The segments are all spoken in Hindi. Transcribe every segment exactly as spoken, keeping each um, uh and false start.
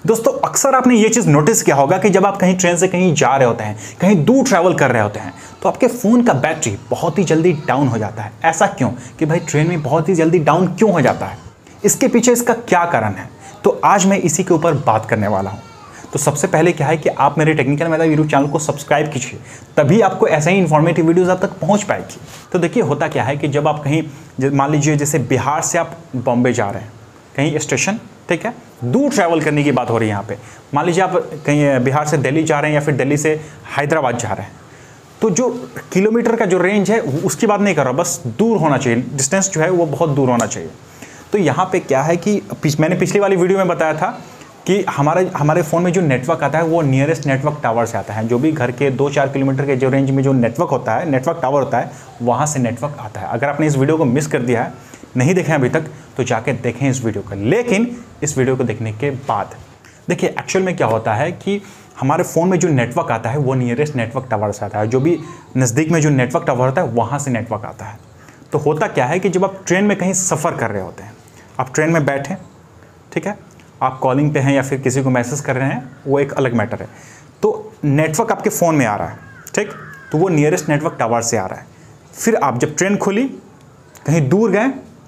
दोस्तों अक्सर आपने ये चीज़ नोटिस किया होगा कि जब आप कहीं ट्रेन से कहीं जा रहे होते हैं, कहीं दूर ट्रैवल कर रहे होते हैं, तो आपके फ़ोन का बैटरी बहुत ही जल्दी डाउन हो जाता है। ऐसा क्यों कि भाई ट्रेन में बहुत ही जल्दी डाउन क्यों हो जाता है, इसके पीछे इसका क्या कारण है, तो आज मैं इसी के ऊपर बात करने वाला हूँ। तो सबसे पहले क्या है कि आप मेरे टेक्निकल मेरा यूट्यूब चैनल को सब्सक्राइब कीजिए, तभी आपको ऐसे ही इन्फॉर्मेटिव वीडियोस आप तक पहुंच पाएगी। तो देखिए होता क्या है कि जब आप कहीं मान लीजिए जैसे बिहार से आप बॉम्बे जा रहे हैं, कहीं स्टेशन, ठीक है, दूर ट्रैवल करने की बात हो रही है यहाँ पे। मान लीजिए आप कहीं बिहार से दिल्ली जा रहे हैं या फिर दिल्ली से हैदराबाद जा रहे हैं, तो जो किलोमीटर का जो रेंज है उसकी बात नहीं कर रहा, बस दूर होना चाहिए, डिस्टेंस जो है वो बहुत दूर होना चाहिए। तो यहाँ पे क्या है कि मैंने पिछली वाली वीडियो में बताया था कि हमारे हमारे फ़ोन में जो नेटवर्क आता है वो नियरेस्ट नेटवर्क टावर से आता है। जो भी घर के दो चार किलोमीटर के जो रेंज में जो नेटवर्क होता है, नेटवर्क टावर होता है, वहाँ से नेटवर्क आता है। अगर आपने इस वीडियो को मिस कर दिया है, नहीं देखें अभी तक, तो जाके देखें इस वीडियो को। लेकिन इस वीडियो को देखने के बाद देखिए एक्चुअल में क्या होता है कि हमारे फ़ोन में जो नेटवर्क आता है वो नियरेस्ट नेटवर्क टावर से आता है। जो भी नज़दीक में जो नेटवर्क टावर होता है वहाँ से नेटवर्क आता है। तो होता क्या है कि जब आप ट्रेन में कहीं सफ़र कर रहे होते हैं, आप ट्रेन में बैठें, ठीक है, आप कॉलिंग पे हैं या फिर किसी को मैसेज कर रहे हैं, वो एक अलग मैटर है। तो नेटवर्क आपके फ़ोन में आ रहा है, ठीक, तो वो नियरेस्ट नेटवर्क टावर से आ रहा है। फिर आप जब ट्रेन खुली, कहीं दूर गए,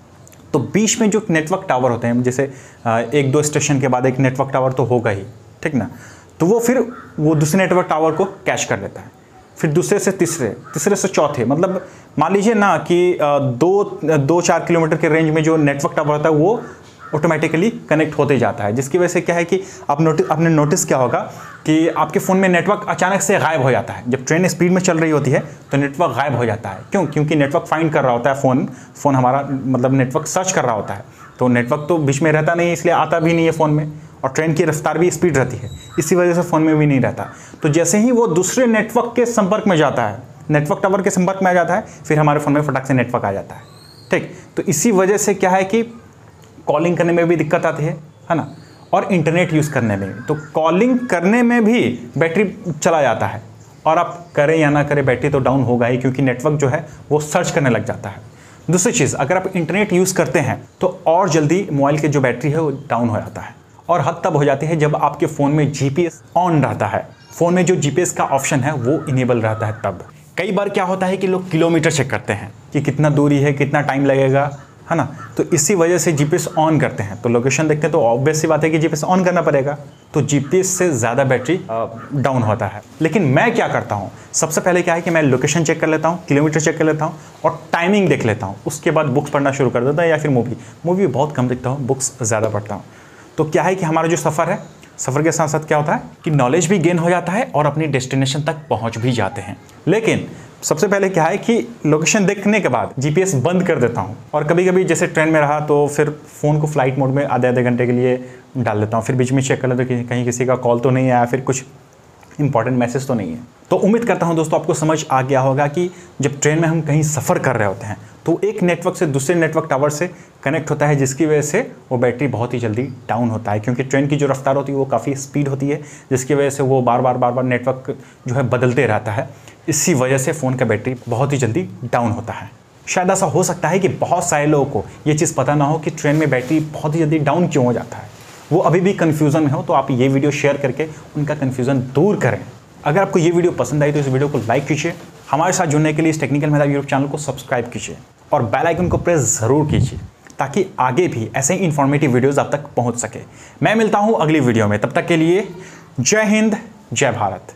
तो बीच में जो नेटवर्क टावर होते हैं, जैसे एक दो स्टेशन के बाद एक नेटवर्क टावर तो होगा ही, ठीक ना, तो वो फिर वो दूसरे नेटवर्क टावर को कैच कर लेता है। फिर दूसरे से तीसरे, तीसरे से चौथे, मतलब मान लीजिए ना कि दो दो चार किलोमीटर के रेंज में जो नेटवर्क टावर होता है वो ऑटोमेटिकली कनेक्ट होते जाता है। जिसकी वजह से क्या है कि आप नोटिस आपने नोटिस किया होगा कि आपके फ़ोन में नेटवर्क अचानक से गायब हो जाता है। जब ट्रेन स्पीड में चल रही होती है तो नेटवर्क गायब हो जाता है। क्यों? क्योंकि नेटवर्क फाइंड कर रहा होता है, फ़ोन फ़ोन हमारा मतलब नेटवर्क सर्च कर रहा होता है, तो नेटवर्क तो बीच में रहता नहीं, इसलिए आता भी नहीं है फ़ोन में, और ट्रेन की रफ्तार भी स्पीड रहती है, इसी वजह से फ़ोन में भी नहीं रहता। तो जैसे ही वो दूसरे नेटवर्क के संपर्क में जाता है, नेटवर्क टावर के संपर्क में आ जाता है, फिर हमारे फ़ोन में फटाक से नेटवर्क आ जाता है, ठीक। तो इसी वजह से क्या है कि कॉलिंग करने में भी दिक्कत आती है, है ना, और इंटरनेट यूज़ करने में भी। तो कॉलिंग करने में भी बैटरी चला जाता है, और आप करें या ना करें बैटरी तो डाउन होगा ही, क्योंकि नेटवर्क जो है वो सर्च करने लग जाता है। दूसरी चीज़, अगर आप इंटरनेट यूज़ करते हैं तो और जल्दी मोबाइल की जो बैटरी है वो डाउन हो जाता है, और हद तब हो जाती है जब आपके फ़ोन में जी पी एस ऑन रहता है, फ़ोन में जो जी पी एस का ऑप्शन है वो इनेबल रहता है तब। कई बार क्या होता है कि लोग किलोमीटर चेक करते हैं कि कितना दूरी है, कितना टाइम लगेगा, है ना, तो इसी वजह से जी पी एस ऑन करते हैं, तो लोकेशन देखते हैं तो ऑब्वियस सी बात है कि जी पी एस ऑन करना पड़ेगा, तो जी पी एस से ज़्यादा बैटरी डाउन होता है। लेकिन मैं क्या करता हूँ, सबसे पहले क्या है कि मैं लोकेशन चेक कर लेता हूँ, किलोमीटर चेक कर लेता हूँ, और टाइमिंग देख लेता हूँ। उसके बाद बुक्स पढ़ना शुरू कर देता हूँ, या फिर मूवी मूवी बहुत कम देखता हूँ, बुक्स ज़्यादा पढ़ता हूँ। तो क्या है कि हमारा जो सफ़र है, सफ़र के साथ साथ क्या होता है कि नॉलेज भी गेन हो जाता है और अपनी डेस्टिनेशन तक पहुँच भी जाते हैं। लेकिन सबसे पहले क्या है कि लोकेशन देखने के बाद जी पी एस बंद कर देता हूँ, और कभी कभी जैसे ट्रेन में रहा तो फिर फ़ोन को फ्लाइट मोड में आधे आधे घंटे के लिए डाल देता हूँ। फिर बीच में चेक कर लेता हूँ कि कहीं किसी का कॉल तो नहीं आया, फिर कुछ इंपॉर्टेंट मैसेज तो नहीं है। तो उम्मीद करता हूँ दोस्तों आपको समझ आ गया होगा कि जब ट्रेन में हम कहीं सफ़र कर रहे होते हैं तो एक नेटवर्क से दूसरे नेटवर्क टावर से कनेक्ट होता है, जिसकी वजह से वो बैटरी बहुत ही जल्दी डाउन होता है, क्योंकि ट्रेन की जो रफ्तार होती है वो काफ़ी स्पीड होती है, जिसकी वजह से वो बार बार बार बार नेटवर्क जो है बदलते रहता है। इसी वजह से फ़ोन का बैटरी बहुत ही जल्दी डाउन होता है। शायद ऐसा हो सकता है कि बहुत सारे लोगों को ये चीज़ पता ना हो कि ट्रेन में बैटरी बहुत ही जल्दी डाउन क्यों हो जाता है, वो अभी भी कन्फ्यूज़न में हो, तो आप ये वीडियो शेयर करके उनका कन्फ्यूज़न दूर करें। अगर आपको ये वीडियो पसंद आई तो इस वीडियो को लाइक कीजिए, हमारे साथ जुड़ने के लिए इस टेक्निकल मेरा यूट्यूब चैनल को सब्सक्राइब कीजिए, और बेल आइकन को प्रेस ज़रूर कीजिए, ताकि आगे भी ऐसे ही इन्फॉर्मेटिव वीडियोज़ आप तक पहुँच सके। मैं मिलता हूँ अगली वीडियो में, तब तक के लिए जय हिंद, जय भारत।